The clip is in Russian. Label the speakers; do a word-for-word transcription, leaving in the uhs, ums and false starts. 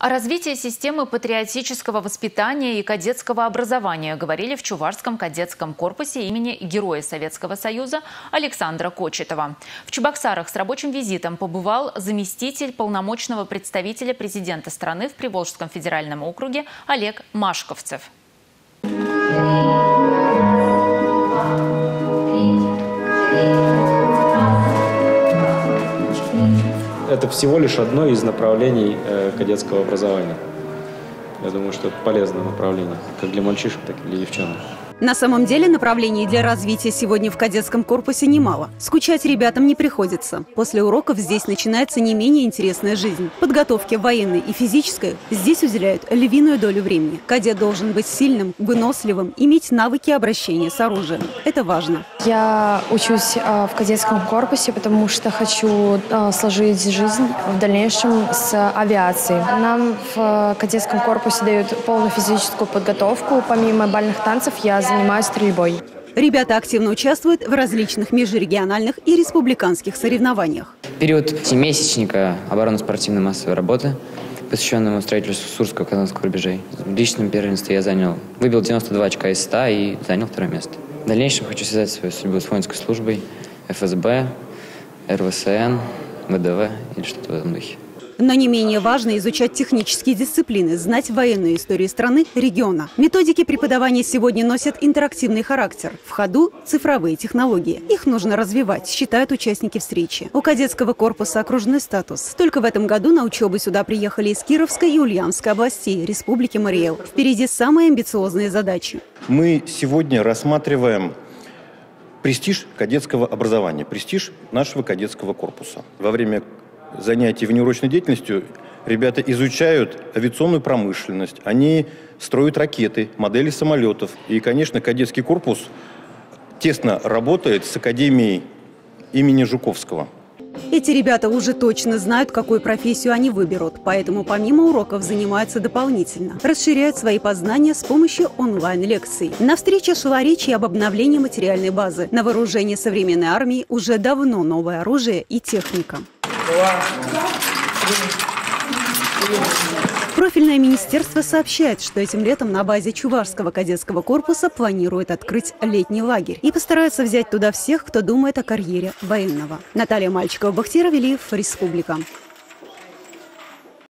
Speaker 1: О развитии системы патриотического воспитания и кадетского образования говорили в Чувашском кадетском корпусе имени Героя Советского Союза Александра Кочетова. В Чебоксарах с рабочим визитом побывал заместитель полномочного представителя президента страны в Приволжском федеральном округе Олег Машковцев.
Speaker 2: Это всего лишь одно из направлений э, кадетского образования. Я думаю, что это полезное направление, как для мальчишек, так и для девчонок.
Speaker 3: На самом деле направлений для развития сегодня в кадетском корпусе немало. Скучать ребятам не приходится. После уроков здесь начинается не менее интересная жизнь. Подготовке военной и физической здесь уделяют львиную долю времени. Кадет должен быть сильным, выносливым, иметь навыки обращения с оружием. Это важно.
Speaker 4: Я учусь э, в кадетском корпусе, потому что хочу э, сложить жизнь в дальнейшем с авиацией. Нам в кадетском корпусе дают полную физическую подготовку. Помимо бальных танцев я занимаюсь стрельбой.
Speaker 3: Ребята активно участвуют в различных межрегиональных и республиканских соревнованиях.
Speaker 5: Период семимесячника оборонно-спортивной массовой работы, посвященному строительству Сурского-Казанского рубежей. В личном первенстве я занял, выбил девяносто два очка из ста и занял второе место. В дальнейшем хочу связать свою судьбу с воинской службой, эф эс бэ, эр вэ эс эн, вэ дэ вэ или что-то в этом духе.
Speaker 3: Но не менее важно изучать технические дисциплины, знать военную историю страны, региона. Методики преподавания сегодня носят интерактивный характер. В ходу цифровые технологии. Их нужно развивать, считают участники встречи. У кадетского корпуса окружной статус. Только в этом году на учебу сюда приехали из Кировской и Ульяновской областей, Республики Марий Эл. Впереди самые амбициозные задачи.
Speaker 6: Мы сегодня рассматриваем престиж кадетского образования, престиж нашего кадетского корпуса. Во время занятий внеурочной деятельностью ребята изучают авиационную промышленность, они строят ракеты, модели самолетов. И, конечно, кадетский корпус тесно работает с академией имени Жуковского.
Speaker 3: Эти ребята уже точно знают, какую профессию они выберут, поэтому помимо уроков занимаются дополнительно. Расширяют свои познания с помощью онлайн-лекций. На встрече шло речь об обновлении материальной базы. На вооружении современной армии уже давно новое оружие и техника. Профильное министерство сообщает, что этим летом на базе Чувашского кадетского корпуса планирует открыть летний лагерь и постараются взять туда всех, кто думает о карьере военного. Наталья Мальчикова, Бахтиер Велиев, Республика.